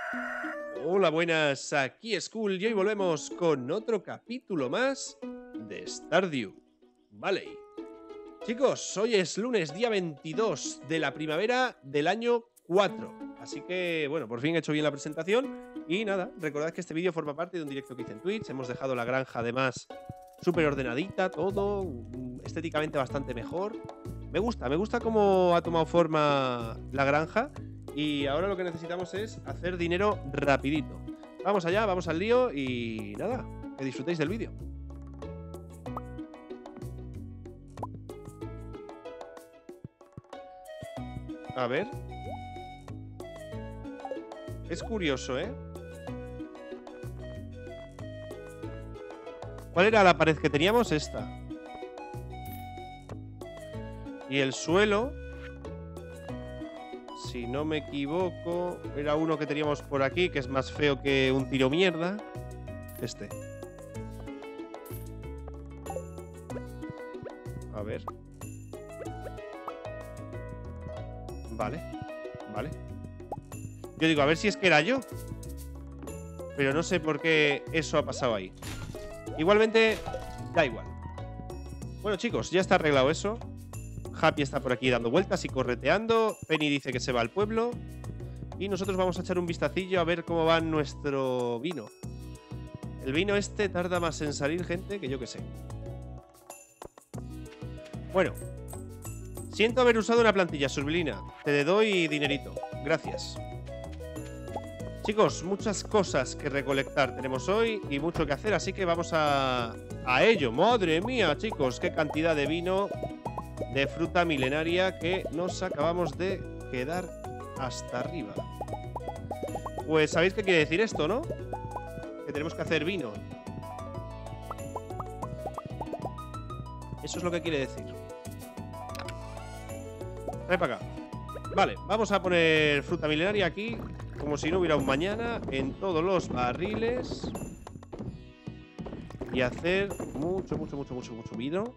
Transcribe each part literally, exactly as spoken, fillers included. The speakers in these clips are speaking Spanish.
Hola, buenas, aquí Skull y hoy volvemos con otro capítulo más de Stardew Valley. Chicos, hoy es lunes, día veintidós de la primavera del año cuatro. Así que, bueno, por fin he hecho bien la presentación. Y nada, recordad que este vídeo forma parte de un directo que hice en Twitch. Hemos dejado la granja, además, súper ordenadita, todo, estéticamente bastante mejor. Me gusta, me gusta cómo ha tomado forma la granja. Y ahora lo que necesitamos es hacer dinero rapidito. Vamos allá, vamos al lío y nada, que disfrutéis del vídeo. A ver. Es curioso, ¿eh? ¿Cuál era la pared que teníamos? Esta. Y el suelo, si no me equivoco, era uno que teníamos por aquí, que es más feo que un tiro mierda. Este. A ver. Vale, vale. Yo digo, a ver si es que era yo. Pero no sé por qué eso ha pasado ahí. Igualmente, da igual. Bueno, chicos, ya está arreglado eso. Happy está por aquí dando vueltas y correteando. Penny dice que se va al pueblo. Y nosotros vamos a echar un vistacillo a ver cómo va nuestro vino. El vino este tarda más en salir, gente, que yo que sé. Bueno. Siento haber usado una plantilla, Surbilina. Te doy dinerito. Gracias. Chicos, muchas cosas que recolectar tenemos hoy y mucho que hacer, así que vamos a, a ello. Madre mía, chicos, qué cantidad de vino de fruta milenaria que nos acabamos de quedar hasta arriba. Pues sabéis qué quiere decir esto, ¿no? Que tenemos que hacer vino. Eso es lo que quiere decir. Trae para acá. Vale, vamos a poner fruta milenaria aquí, como si no hubiera un mañana, en todos los barriles. Y hacer mucho, mucho, mucho, mucho, mucho vino.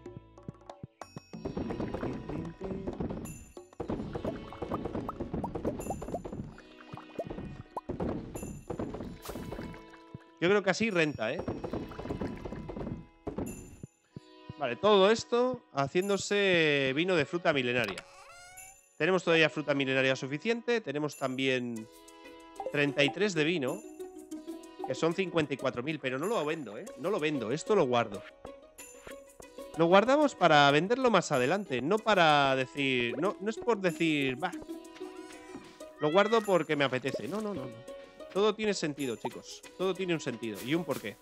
Yo creo que así renta, ¿eh? Vale, todo esto haciéndose vino de fruta milenaria. Tenemos todavía fruta milenaria suficiente. Tenemos también treinta y tres de vino, que son cincuenta y cuatro mil. Pero no lo vendo, ¿eh? No lo vendo, esto lo guardo. Lo guardamos para venderlo más adelante. No para decir... No, no es por decir... Bah, lo guardo porque me apetece. No, no, no, no. Todo tiene sentido, chicos. Todo tiene un sentido y un porqué.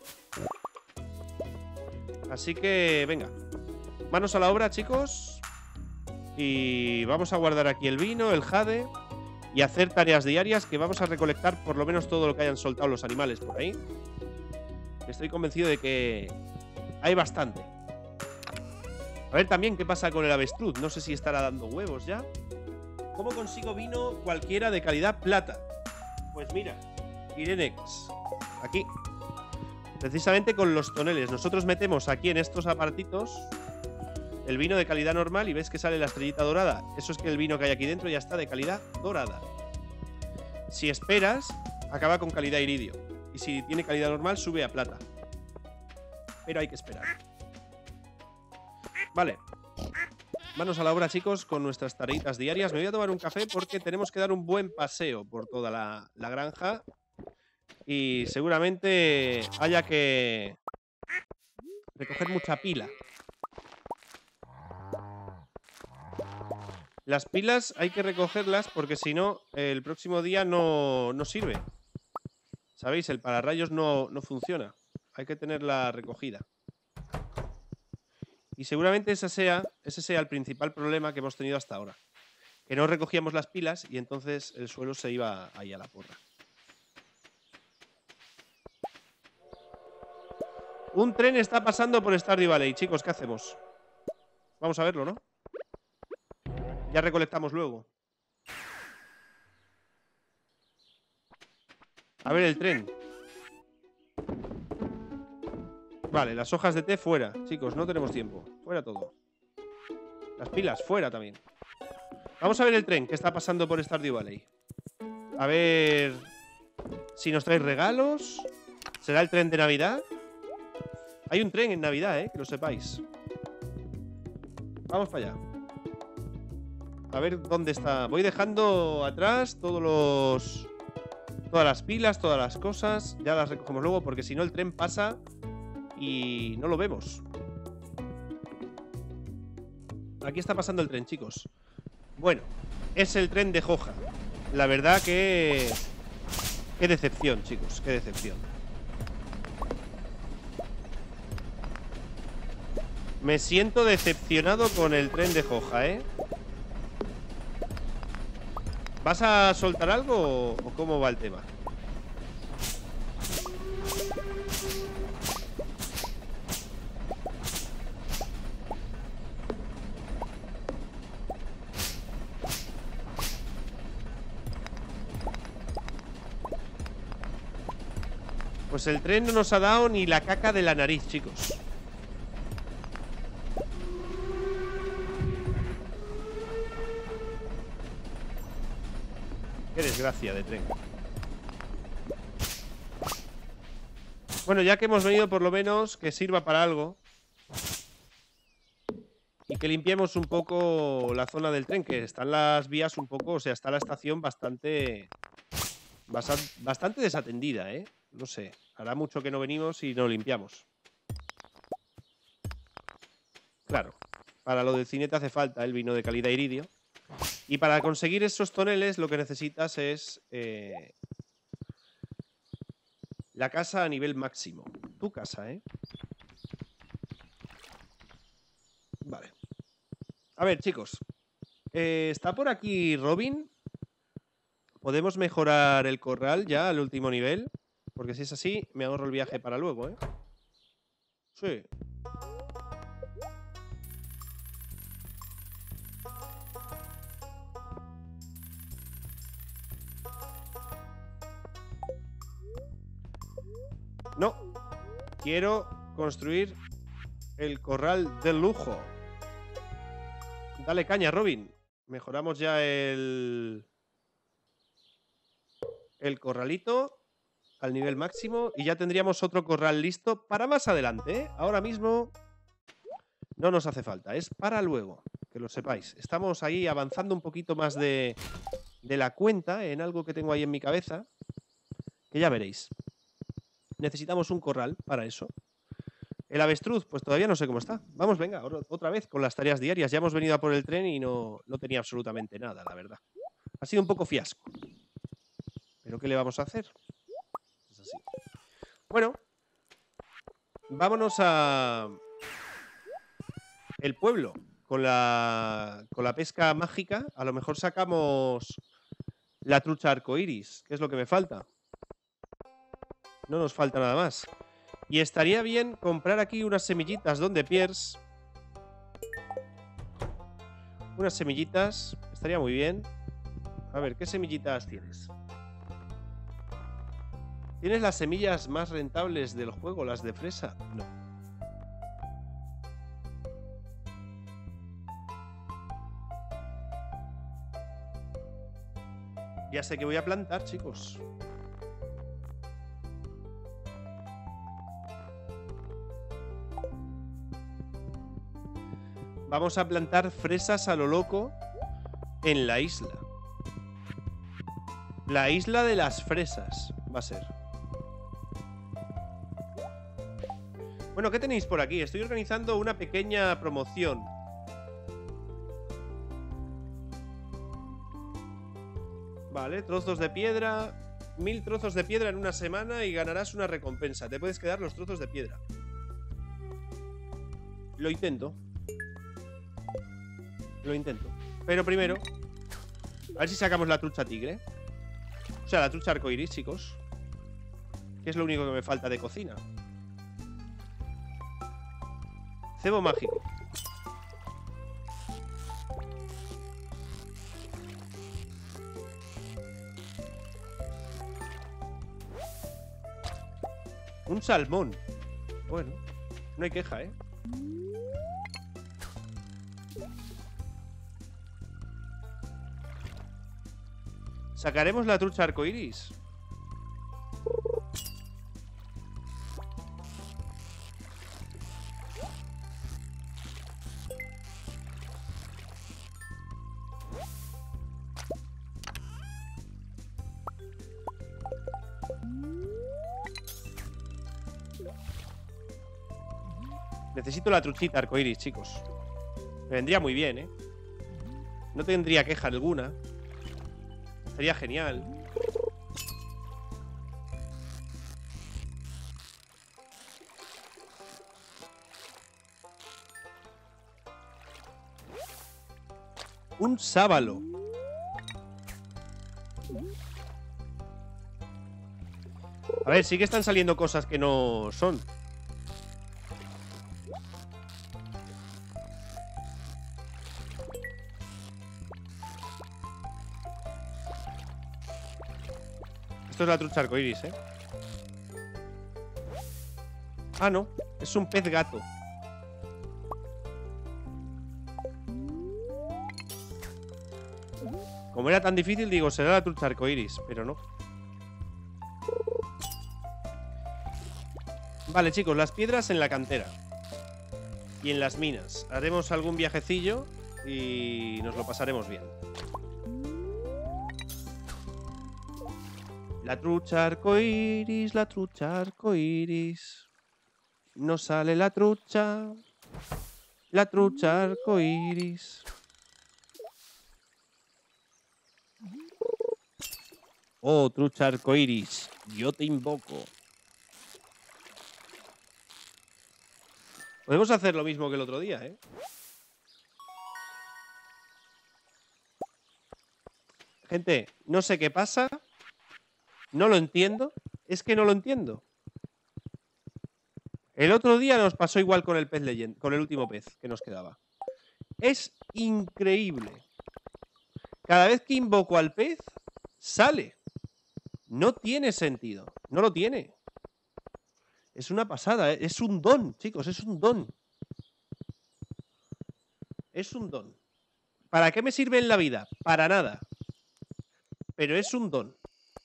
Así que, venga. Manos a la obra, chicos. Y vamos a guardar aquí el vino, el jade. Y hacer tareas diarias que vamos a recolectar por lo menos todo lo que hayan soltado los animales por ahí. Estoy convencido de que hay bastante. A ver también qué pasa con el avestruz. No sé si estará dando huevos ya. ¿Cómo consigo vino cualquiera de calidad plata? Pues mira, Irenex. Aquí. Precisamente con los toneles. Nosotros metemos aquí en estos aparatitos el vino de calidad normal y ves que sale la estrellita dorada. Eso es que el vino que hay aquí dentro ya está de calidad dorada. Si esperas, acaba con calidad iridio. Y si tiene calidad normal, sube a plata. Pero hay que esperar. Vale. Manos a la obra, chicos, con nuestras tareitas diarias. Me voy a tomar un café porque tenemos que dar un buen paseo por toda la, la granja. Y seguramente haya que recoger mucha pila. Las pilas hay que recogerlas porque si no, el próximo día no, no sirve. ¿Sabéis? El pararrayos no, no funciona. Hay que tenerla recogida. Y seguramente ese sea, ese sea el principal problema que hemos tenido hasta ahora. Que no recogíamos las pilas y entonces el suelo se iba ahí a la porra. Un tren está pasando por Stardew Valley. Chicos, ¿qué hacemos? Vamos a verlo, ¿no? Ya recolectamos luego. A ver el tren. Vale, las hojas de té fuera. Chicos, no tenemos tiempo. Fuera todo. Las pilas, fuera también. Vamos a ver el tren que está pasando por Stardew Valley. A ver... Si nos trae regalos. ¿Será el tren de Navidad? Hay un tren en Navidad, eh, que lo sepáis. Vamos para allá. A ver dónde está. Voy dejando atrás todos los... Todas las pilas, todas las cosas. Ya las recogemos luego porque si no el tren pasa y no lo vemos. Aquí está pasando el tren, chicos. Bueno, es el tren de Joja. La verdad que... Qué decepción, chicos, qué decepción. Me siento decepcionado con el tren de Joja, ¿eh? ¿Vas a soltar algo o, o cómo va el tema? Pues el tren no nos ha dado ni la caca de la nariz, chicos. Qué desgracia de tren. Bueno, ya que hemos venido, por lo menos que sirva para algo. Y que limpiemos un poco la zona del tren, que están las vías un poco, o sea, está la estación bastante... Bastante desatendida, ¿eh? No sé, hará mucho que no venimos y no limpiamos. Claro, para lo del cine te hace falta el vino de calidad iridio. Y para conseguir esos toneles lo que necesitas es eh, la casa a nivel máximo. Tu casa, ¿eh? Vale. A ver, chicos. Eh, ¿Está por aquí Robin? ¿Podemos mejorar el corral ya al último nivel? Porque si es así, me ahorro el viaje para luego, ¿eh? Sí. No. Quiero construir el corral de lujo. Dale caña, Robin. Mejoramos ya el... El corralito al nivel máximo y ya tendríamos otro corral listo para más adelante, ¿eh? Ahora mismo no nos hace falta, es para luego, que lo sepáis. Estamos ahí avanzando un poquito más de, de la cuenta en algo que tengo ahí en mi cabeza, que ya veréis. Necesitamos un corral para eso. El avestruz, pues todavía no sé cómo está. Vamos, venga, otra vez con las tareas diarias. Ya hemos venido a por el tren y no, no tenía absolutamente nada, la verdad. Ha sido un poco fiasco. ¿Pero qué le vamos a hacer? Es así. Bueno, vámonos a el pueblo con la, con la pesca mágica. A lo mejor sacamos la trucha arcoiris, que es lo que me falta. No nos falta nada más. Y estaría bien comprar aquí unas semillitas donde Pierce. Unas semillitas. Estaría muy bien. A ver, ¿qué semillitas tienes? ¿Tienes las semillas más rentables del juego, las de fresa? No. Ya sé que voy a plantar, chicos. Vamos a plantar fresas a lo loco en la isla. La isla de las fresas va a ser. Bueno, ¿qué tenéis por aquí? Estoy organizando una pequeña promoción. Vale, trozos de piedra. Mil trozos de piedra en una semana y ganarás una recompensa. Te puedes quedar los trozos de piedra. Lo intento. Lo intento. Pero primero, a ver si sacamos la trucha tigre. O sea, la trucha arcoiris, chicos. Que es lo único que me falta de cocina. Cebo mágico. Un salmón. Bueno, no hay queja, ¿eh? ¿Sacaremos la trucha arcoiris? Necesito la truchita arcoiris, chicos. Me vendría muy bien, ¿eh? No tendría queja alguna. Sería genial. Un sábalo. A ver, sí que están saliendo cosas que no son. Esto es la trucha arcoiris, ¿eh? Ah, no. Es un pez gato. Como era tan difícil, digo, será la trucha arcoiris, pero no. Vale, chicos, las piedras en la cantera y en las minas. Haremos algún viajecillo y nos lo pasaremos bien. La trucha arcoiris, la trucha arcoiris. No sale la trucha. La trucha arcoiris. Oh, trucha arcoiris, yo te invoco. Podemos hacer lo mismo que el otro día, ¿eh? Gente, no sé qué pasa. No lo entiendo. Es que no lo entiendo. El otro día nos pasó igual con el pez leyenda, con el último pez que nos quedaba. Es increíble. Cada vez que invoco al pez, sale. No tiene sentido. No lo tiene. Es una pasada. ¿eh? Es un don, chicos. Es un don. Es un don. ¿Para qué me sirve en la vida? Para nada. Pero es un don.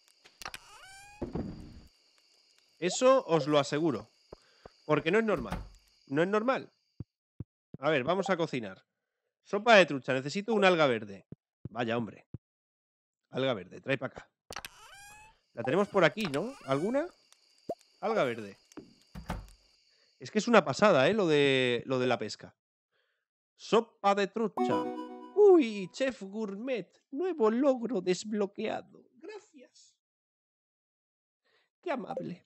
Eso os lo aseguro. Porque no es normal. No es normal. A ver, vamos a cocinar. Sopa de trucha. Necesito un alga verde. Vaya, hombre. Alga verde. Trae para acá. La tenemos por aquí, ¿no? ¿Alguna? Alga verde. Es que es una pasada, ¿eh? Lo de, lo de la pesca. Sopa de trucha. Uy, chef gourmet. Nuevo logro desbloqueado. Gracias. Qué amable.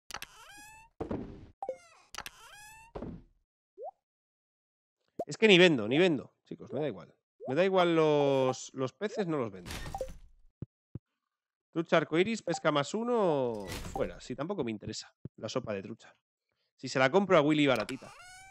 Es que ni vendo, ni vendo. Chicos, me da igual. Me da igual los, los peces, no los vendo. Trucha arcoiris, pesca más uno. Fuera. Si tampoco me interesa la sopa de trucha. Si se la compro a Willy baratita.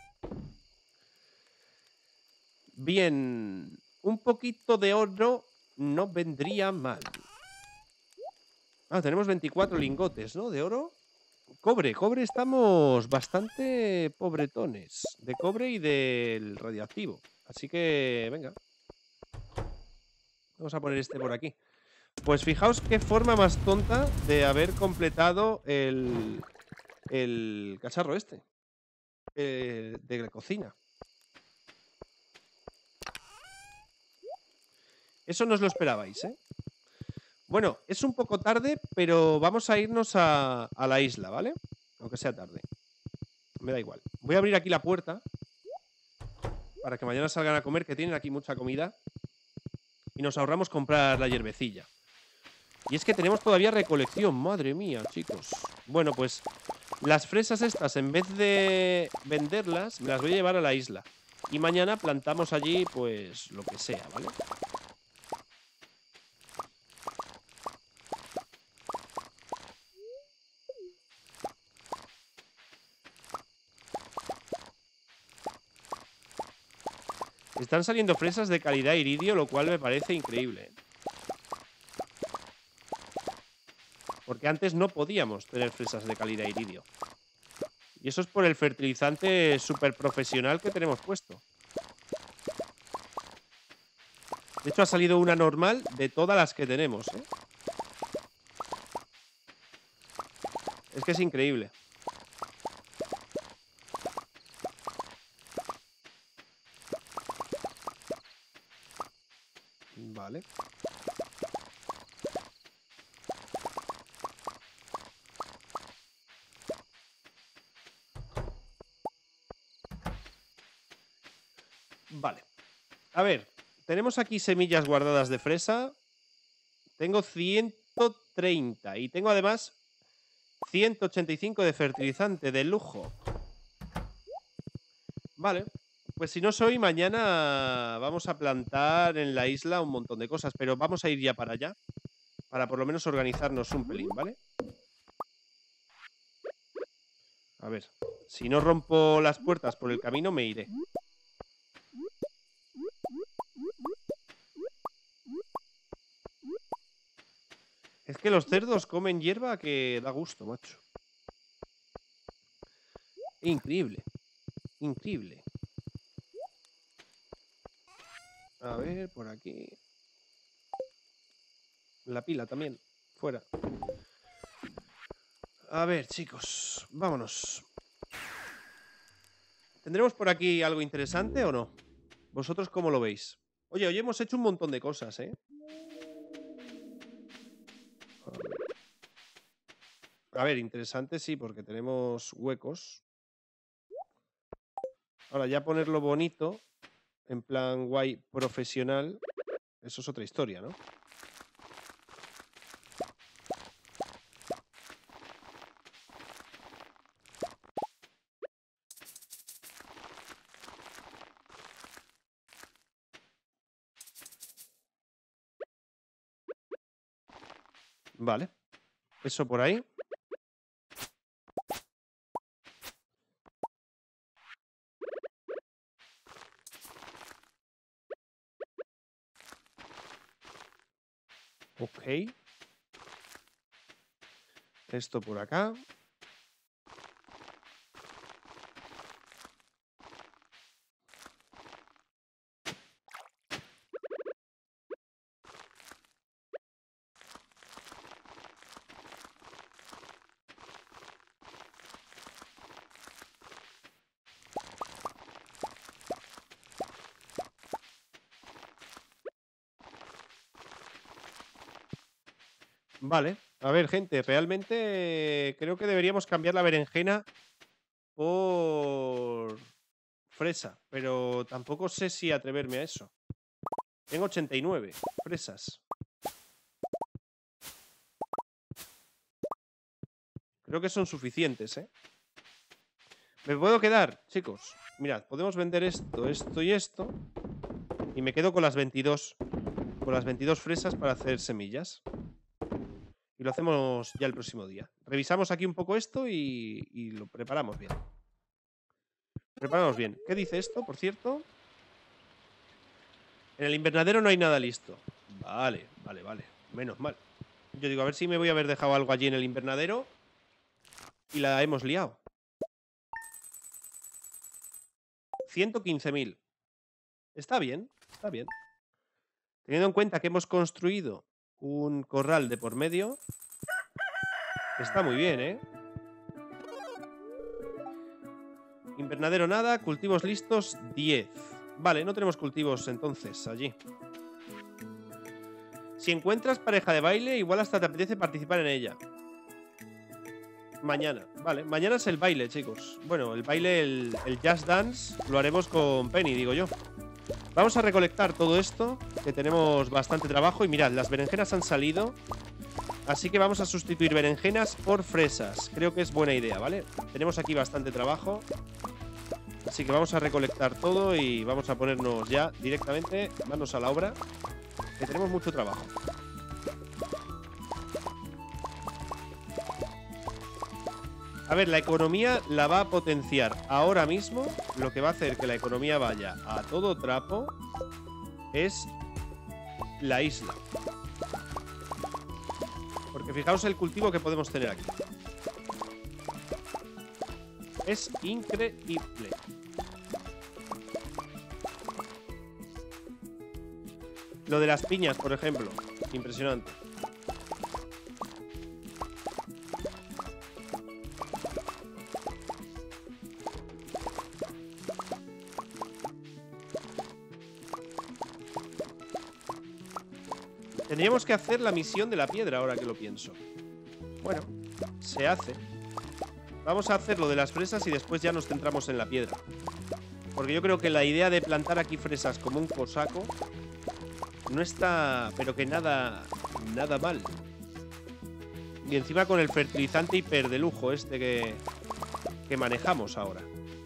Bien. Un poquito de oro no vendría mal. Ah, tenemos veinticuatro lingotes, ¿no? De oro. Cobre, cobre estamos bastante pobretones. De cobre y del radioactivo. Así que, venga. Vamos a poner este por aquí. Pues fijaos qué forma más tonta de haber completado el, el cacharro este. Eh, de la cocina. Eso no os lo esperabais, ¿eh? Bueno, es un poco tarde, pero vamos a irnos a, a la isla, ¿vale? Aunque sea tarde. Me da igual. Voy a abrir aquí la puerta para que mañana salgan a comer, que tienen aquí mucha comida. Y nos ahorramos comprar la hierbecilla. Y es que tenemos todavía recolección. Madre mía, chicos. Bueno, pues las fresas estas, en vez de venderlas, me las voy a llevar a la isla. Y mañana plantamos allí, pues, lo que sea, ¿vale? Están saliendo fresas de calidad iridio, lo cual me parece increíble. Porque antes no podíamos tener fresas de calidad iridio. Y eso es por el fertilizante súper profesional que tenemos puesto. De hecho, ha salido una normal de todas las que tenemos, ¿eh? Es que es increíble. Vale. A ver, tenemos aquí semillas guardadas de fresa. Tengo ciento treinta y tengo además ciento ochenta y cinco de fertilizante de lujo. Vale, pues si no soy, mañana vamos a plantar en la isla un montón de cosas, pero vamos a ir ya para allá, para por lo menos organizarnos un pelín, ¿vale? A ver, si no rompo las puertas por el camino, me iré. Es que los cerdos comen hierba que da gusto, macho. Increíble. Increíble. A ver, por aquí. La pila también. Fuera. A ver, chicos. Vámonos. ¿Tendremos por aquí algo interesante o no? ¿Vosotros cómo lo veis? Oye, hoy hemos hecho un montón de cosas, ¿eh? A ver. A ver, interesante sí, porque tenemos huecos. Ahora, ya ponerlo bonito, en plan guay profesional, eso es otra historia, ¿no? Vale. Eso por ahí. Ok. Esto por acá. Vale. A ver, gente, realmente creo que deberíamos cambiar la berenjena por fresa, pero tampoco sé si atreverme a eso. Tengo ochenta y nueve fresas. Creo que son suficientes, ¿eh? Me puedo quedar, chicos. Mirad, podemos vender esto, esto y esto. Y me quedo con las veintidós. Con las veintidós fresas para hacer semillas. Y lo hacemos ya el próximo día. Revisamos aquí un poco esto y, y lo preparamos bien. Preparamos bien. ¿Qué dice esto, por cierto? En el invernadero no hay nada listo. Vale, vale, vale. Menos mal. Yo digo, a ver si me voy a haber dejado algo allí en el invernadero y la hemos liado. ciento quince mil. Está bien, está bien. Teniendo en cuenta que hemos construido un corral de por medio, está muy bien, ¿eh? Invernadero nada, cultivos listos diez. Vale, no tenemos cultivos entonces allí. Si encuentras pareja de baile, igual hasta te apetece participar en ella. Mañana, vale, mañana es el baile, chicos. Bueno, el baile, el, el Just Dance, lo haremos con Penny, digo yo. Vamos a recolectar todo esto, que tenemos bastante trabajo. Y mirad, las berenjenas han salido. Así que vamos a sustituir berenjenas por fresas. Creo que es buena idea, ¿vale? Tenemos aquí bastante trabajo. Así que vamos a recolectar todo y vamos a ponernos ya directamente manos a la obra, que tenemos mucho trabajo. A ver, la economía la va a potenciar ahora mismo. Lo que va a hacer que la economía vaya a todo trapo es la isla. Porque fijaos el cultivo que podemos tener aquí. Es increíble. Lo de las piñas, por ejemplo. Impresionante. Tendríamos que hacer la misión de la piedra, ahora que lo pienso. Bueno, se hace. Vamos a hacer lo de las fresas y después ya nos centramos en la piedra. Porque yo creo que la idea de plantar aquí fresas como un cosaco no está, pero que nada, nada mal. Y encima con el fertilizante hiper de lujo este que, que manejamos ahora.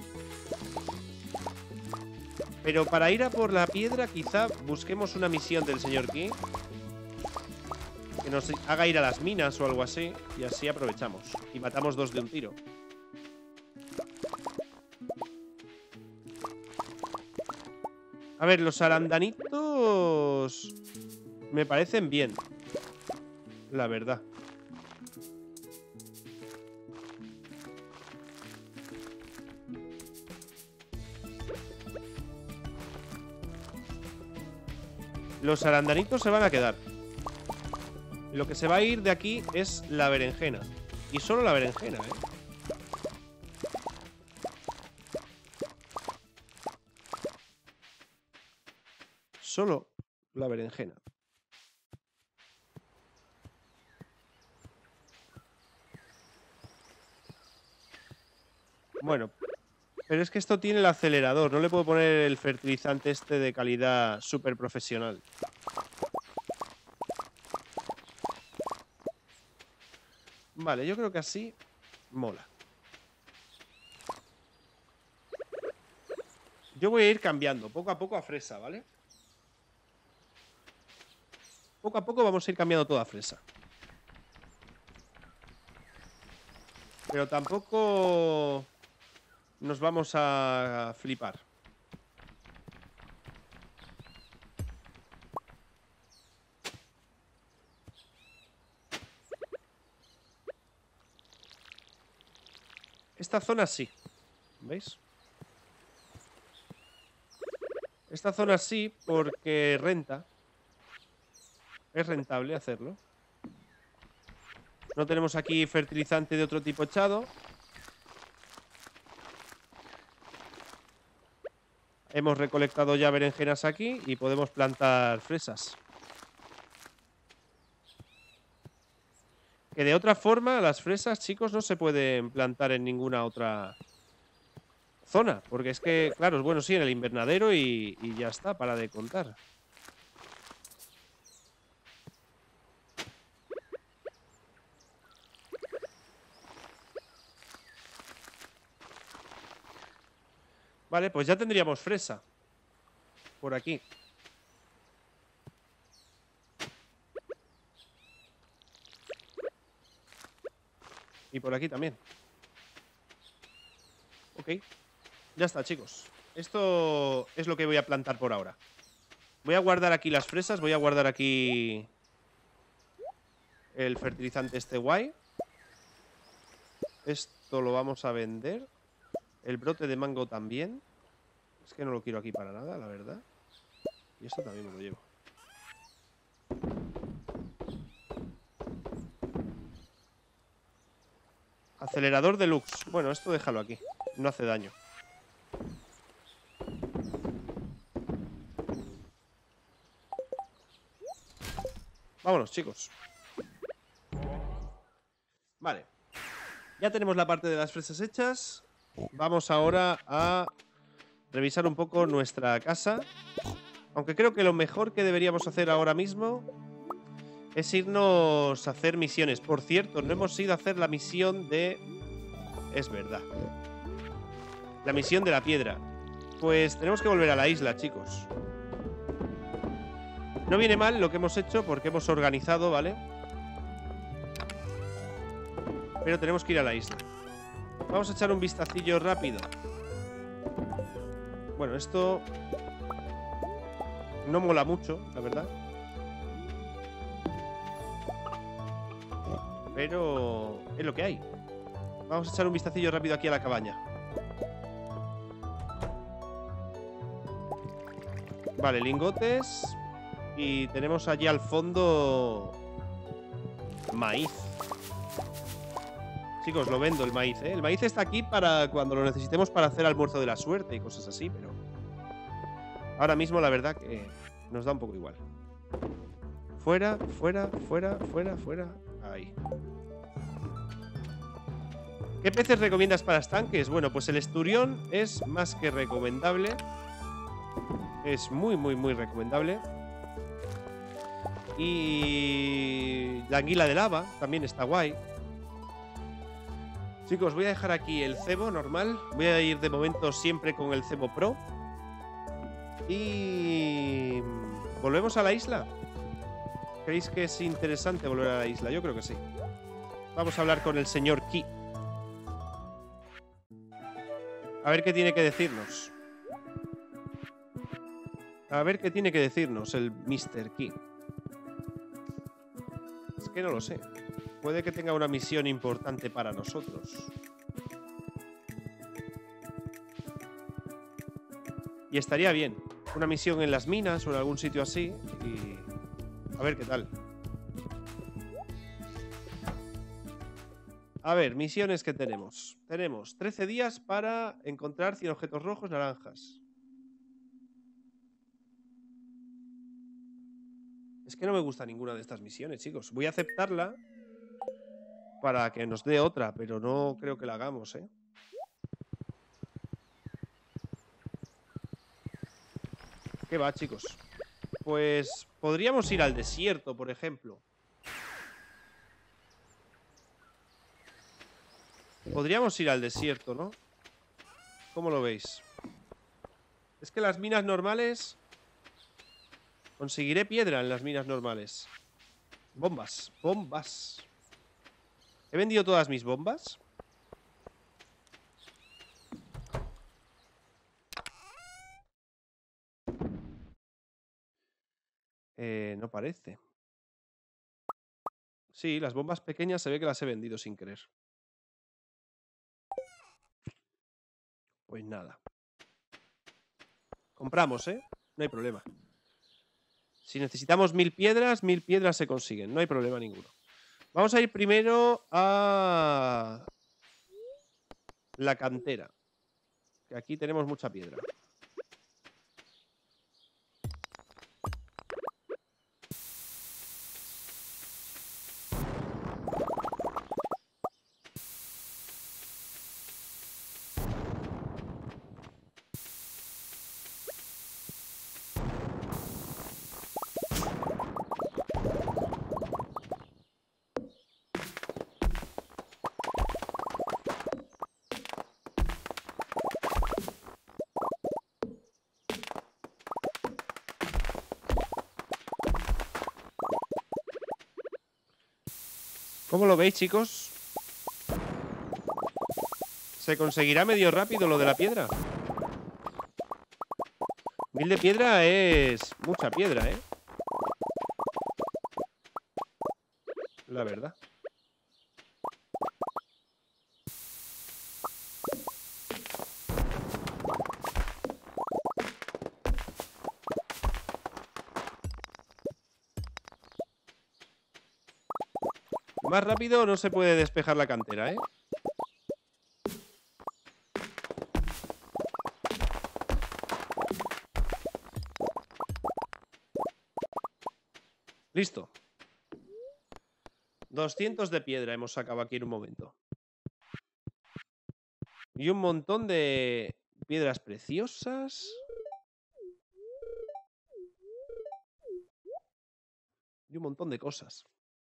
Pero para ir a por la piedra quizá busquemos una misión del señor King que nos haga ir a las minas o algo así. Y así aprovechamos. Y matamos dos de un tiro. A ver, los arandanitos me parecen bien, la verdad. Los arandanitos se van a quedar. Lo que se va a ir de aquí es la berenjena. Y solo la berenjena, ¿eh? Solo la berenjena. Bueno, pero es que esto tiene el acelerador. No le puedo poner el fertilizante este de calidad súper profesional. Vale, yo creo que así mola. Yo voy a ir cambiando poco a poco a fresa, ¿vale? Poco a poco vamos a ir cambiando toda fresa. Pero tampoco nos vamos a flipar. Esta zona sí. ¿Veis? Esta zona sí porque renta. Es rentable hacerlo. No tenemos aquí fertilizante de otro tipo echado. Hemos recolectado ya berenjenas aquí y podemos plantar fresas. Que de otra forma las fresas, chicos, no se pueden plantar en ninguna otra zona. Porque es que, claro, bueno, sí, en el invernadero y, y ya está, para de contar. Vale, pues ya tendríamos fresa. Por aquí. Y por aquí también. Ok. Ya está, chicos. Esto es lo que voy a plantar por ahora. Voy a guardar aquí las fresas. Voy a guardar aquí el fertilizante este guay. Esto lo vamos a vender. El brote de mango también. Es que no lo quiero aquí para nada, la verdad. Y esto también me lo llevo. Acelerador deluxe. Bueno, esto déjalo aquí. No hace daño. Vámonos, chicos. Vale. Ya tenemos la parte de las fresas hechas. Vamos ahora a revisar un poco nuestra casa. Aunque creo que lo mejor que deberíamos hacer ahora mismo es irnos a hacer misiones. Por cierto, no hemos ido a hacer la misión de... Es verdad. La misión de la piedra. Pues tenemos que volver a la isla, chicos. No viene mal lo que hemos hecho porque hemos organizado, ¿vale? Pero tenemos que ir a la isla. Vamos a echar un vistacillo rápido. Bueno, esto no mola mucho, la verdad. Pero es lo que hay. Vamos a echar un vistacillo rápido aquí a la cabaña. Vale, lingotes. Y tenemos allí al fondo maíz. Chicos, lo vendo el maíz, ¿eh? El maíz está aquí para cuando lo necesitemos para hacer almuerzo de la suerte y cosas así, pero ahora mismo la verdad que nos da un poco igual. Fuera, fuera, fuera, fuera, fuera. Ahí. ¿Qué peces recomiendas para estanques? Bueno, pues el esturión es más que recomendable. Es muy, muy, muy recomendable. Y la anguila de lava también está guay. Chicos, voy a dejar aquí el cebo normal. Voy a ir de momento siempre con el cebo pro. Y... ¿volvemos a la isla? ¿Creéis que es interesante volver a la isla? Yo creo que sí. Vamos a hablar con el señor Key. A ver qué tiene que decirnos. A ver qué tiene que decirnos el mister Key. Es que no lo sé. Puede que tenga una misión importante para nosotros. Y estaría bien. Una misión en las minas o en algún sitio así. Y a ver qué tal. A ver, misiones que tenemos. Tenemos trece días para encontrar cien objetos rojos naranjas. Es que no me gusta ninguna de estas misiones, chicos. Voy a aceptarla para que nos dé otra, pero no creo que la hagamos, ¿eh? ¿Qué va, chicos? Pues podríamos ir al desierto, por ejemplo. Podríamos ir al desierto, ¿no? ¿Cómo lo veis? Es que las minas normales... Conseguiré piedra en las minas normales. Bombas, bombas. ¿He vendido todas mis bombas? Eh, no parece. Sí, las bombas pequeñas se ve que las he vendido sin querer. Pues nada. Compramos, ¿eh? No hay problema. Si necesitamos mil piedras, mil piedras se consiguen. No hay problema ninguno. Vamos a ir primero a la cantera. Que aquí tenemos mucha piedra. ¿Cómo lo veis, chicos? ¿Se conseguirá medio rápido lo de la piedra? Mil de piedra es mucha piedra, ¿eh? La verdad. Más rápido no se puede despejar la cantera, ¿eh? Listo. doscientos de piedra hemos sacado aquí en un momento. Y un montón de piedras preciosas. Y un montón de cosas.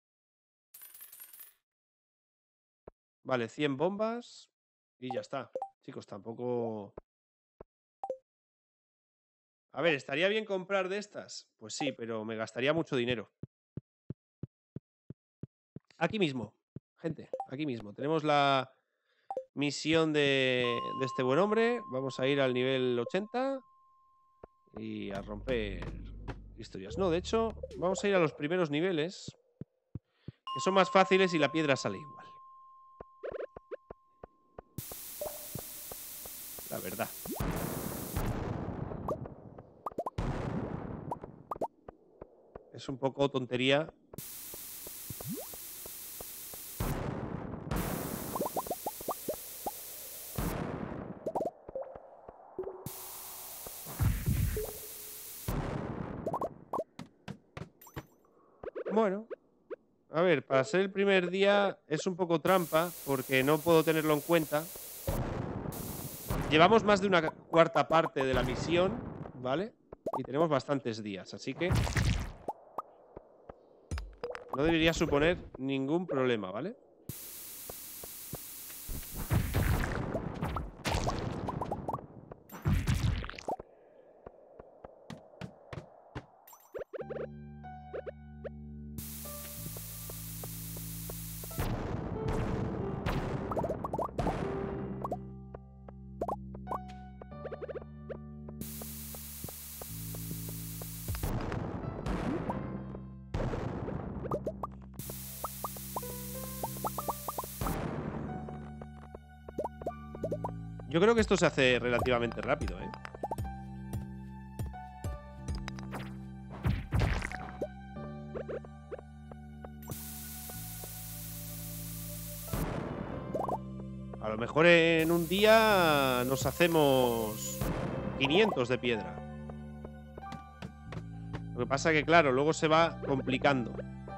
Vale, cien bombas. Y ya está. Chicos, tampoco... A ver, ¿estaría bien comprar de estas? Pues sí, pero me gastaría mucho dinero. Aquí mismo, gente, aquí mismo. Tenemos la misión de, de este buen hombre. Vamos a ir al nivel ochenta. Y a romper historias. No, de hecho, vamos a ir a los primeros niveles, que son más fáciles y la piedra sale igual. La verdad. Es un poco tontería. Bueno, A ver, para ser el primer día es un poco trampa porque no puedo tenerlo en cuenta. Llevamos más de una cuarta parte de la misión, ¿vale? Y tenemos bastantes días, así que no debería suponer ningún problema, ¿vale? Yo creo que esto se hace relativamente rápido, ¿eh? A lo mejor en un día nos hacemos quinientos de piedra. Lo que pasa que, claro, luego se va complicando.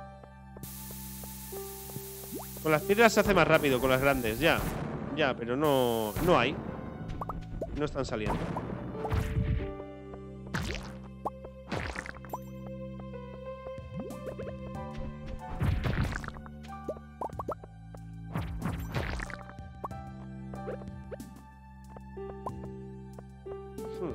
Con las piedras se hace más rápido, con las grandes, ya. Ya, pero no, no hay. No están saliendo. Hmm.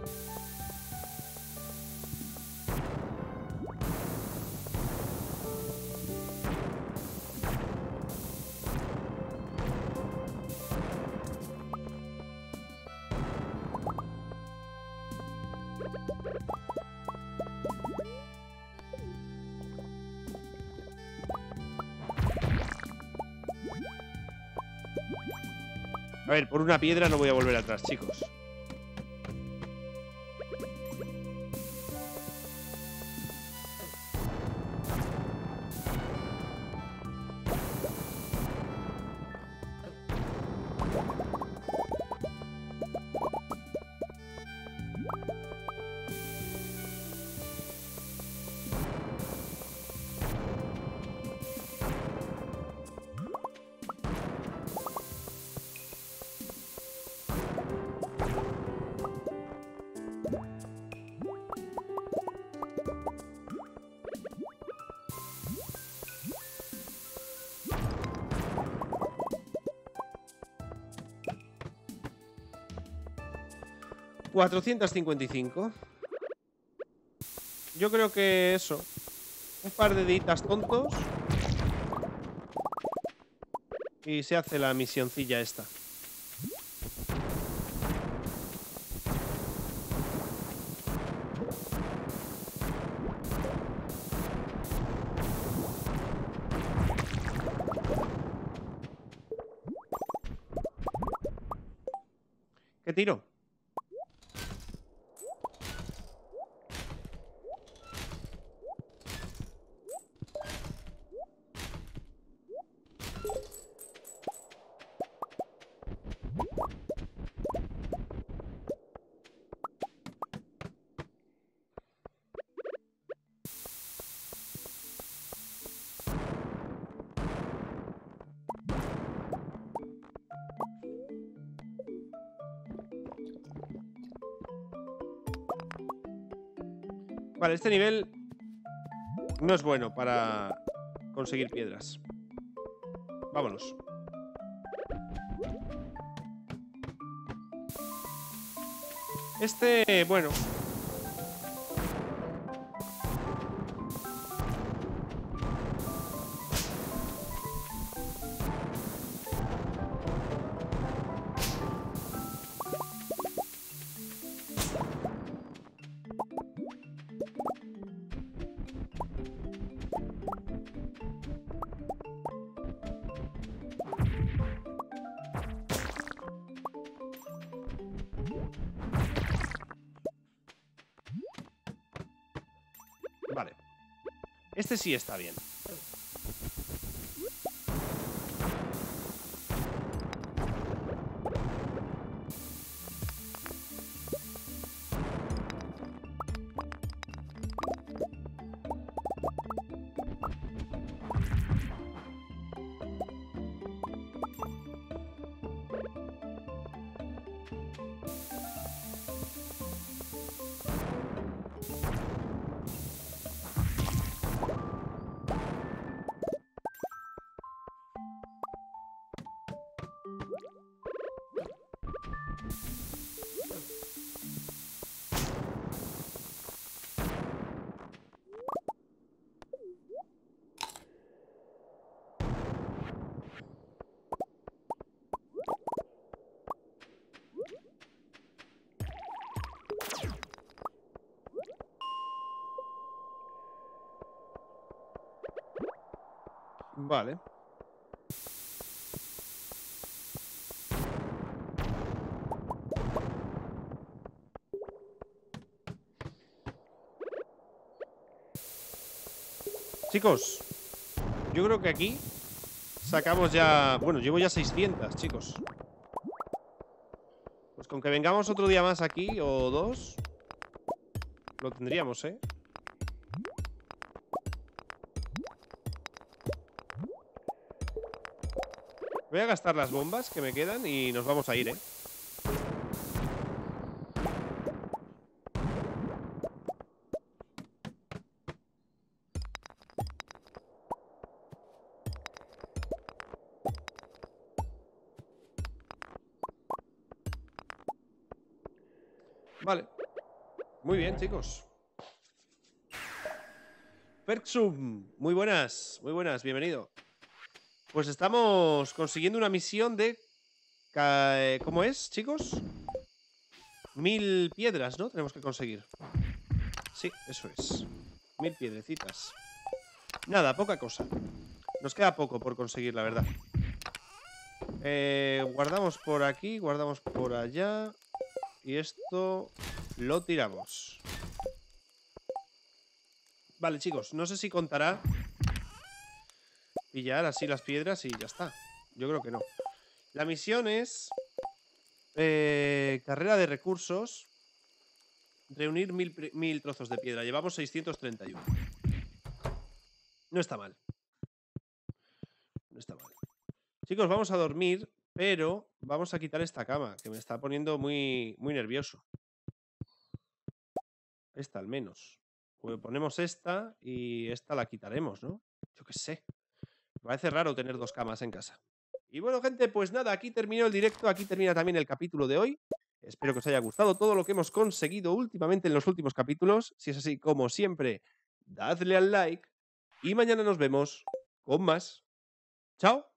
A ver, por una piedra no voy a volver atrás, chicos. cuatrocientos cincuenta y cinco. Yo creo que eso. Un par de deditas tontos. Y se hace la misioncilla esta. ¿Qué tiro? Vale, este nivel no es bueno para conseguir piedras. Vámonos. Este, bueno. Vale. Este sí está bien. Vale. Chicos, yo creo que aquí sacamos ya... Bueno, llevo ya seiscientas, chicos. Pues con que vengamos otro día más aquí, o dos, lo tendríamos, ¿eh? Voy a gastar las bombas que me quedan y nos vamos a ir, ¿eh? Vale. Muy bien, chicos. Ferxum, muy buenas, muy buenas, bienvenido. Pues estamos consiguiendo una misión de... ¿Cómo es, chicos? Mil piedras, ¿no? Tenemos que conseguir. Sí, eso es. Mil piedrecitas. Nada, poca cosa. Nos queda poco por conseguir, la verdad. Eh, guardamos por aquí, guardamos por allá. Y esto lo tiramos. Vale, chicos, no sé si contará pillar así las piedras y ya está. Yo creo que no. La misión es eh, carrera de recursos. Reunir mil, mil trozos de piedra. Llevamos seiscientos treinta y uno. No está mal. No está mal. Chicos, vamos a dormir, pero vamos a quitar esta cama, que me está poniendo muy, muy nervioso. Esta al menos. Pues ponemos esta y esta la quitaremos, ¿no? Yo qué sé. Me parece raro tener dos camas en casa. Y bueno, gente, pues nada, aquí terminó el directo, aquí termina también el capítulo de hoy. Espero que os haya gustado todo lo que hemos conseguido últimamente en los últimos capítulos. Si es así, como siempre, dadle al like. Y mañana nos vemos con más. ¡Chao!